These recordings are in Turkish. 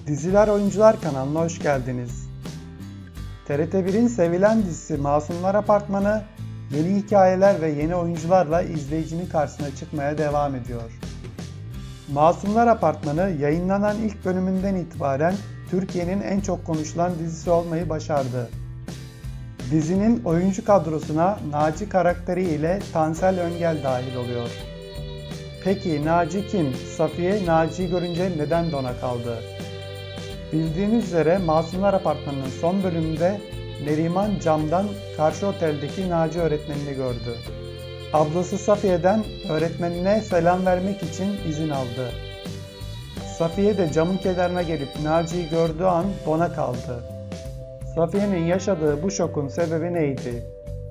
Diziler Oyuncular kanalına hoş geldiniz. TRT1'in sevilen dizisi Masumlar Apartmanı, yeni hikayeler ve yeni oyuncularla izleyicinin karşısına çıkmaya devam ediyor. Masumlar Apartmanı yayınlanan ilk bölümünden itibaren Türkiye'nin en çok konuşulan dizisi olmayı başardı. Dizinin oyuncu kadrosuna Naci karakteri ile Tansel Öngel dahil oluyor. Peki Naci kim? Safiye Naci'yi görünce neden dona kaldı? Bildiğiniz üzere Masumlar Apartmanı'nın son bölümünde Neriman camdan karşı oteldeki Naci öğretmenini gördü. Ablası Safiye'den öğretmenine selam vermek için izin aldı. Safiye de camın kenarına gelip Naci'yi gördüğü an dona kaldı. Safiye'nin yaşadığı bu şokun sebebi neydi?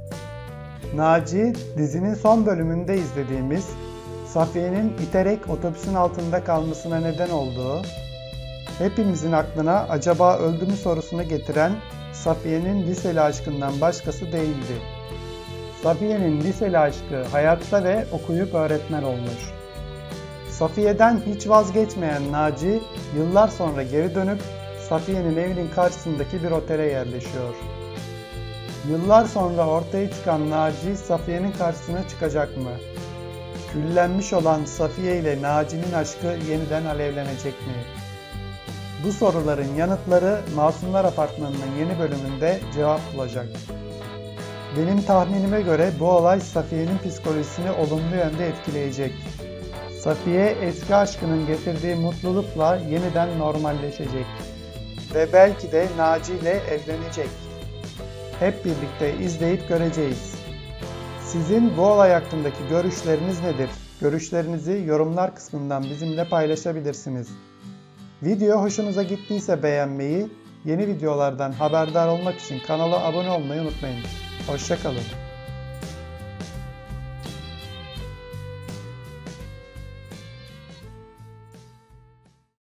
Naci, dizinin son bölümünde izlediğimiz Safiye'nin iterek otobüsün altında kalmasına neden olduğu, hepimizin aklına acaba öldü mü sorusunu getiren Safiye'nin liseli aşkından başkası değildi. Safiye'nin liseli aşkı hayatta ve okuyup öğretmen olmuş. Safiye'den hiç vazgeçmeyen Naci, yıllar sonra geri dönüp Safiye'nin evinin karşısındaki bir otele yerleşiyor. Yıllar sonra ortaya çıkan Naci, Safiye'nin karşısına çıkacak mı? Küllenmiş olan Safiye ile Naci'nin aşkı yeniden alevlenecek mi? Bu soruların yanıtları Masumlar Apartmanı'nın yeni bölümünde cevap bulacak. Benim tahminime göre bu olay Safiye'nin psikolojisini olumlu yönde etkileyecek. Safiye eski aşkının getirdiği mutlulukla yeniden normalleşecek. Ve belki de Naci ile evlenecek. Hep birlikte izleyip göreceğiz. Sizin bu olay hakkındaki görüşleriniz nedir? Görüşlerinizi yorumlar kısmından bizimle paylaşabilirsiniz. Video hoşunuza gittiyse beğenmeyi, yeni videolardan haberdar olmak için kanala abone olmayı unutmayın. Hoşça kalın.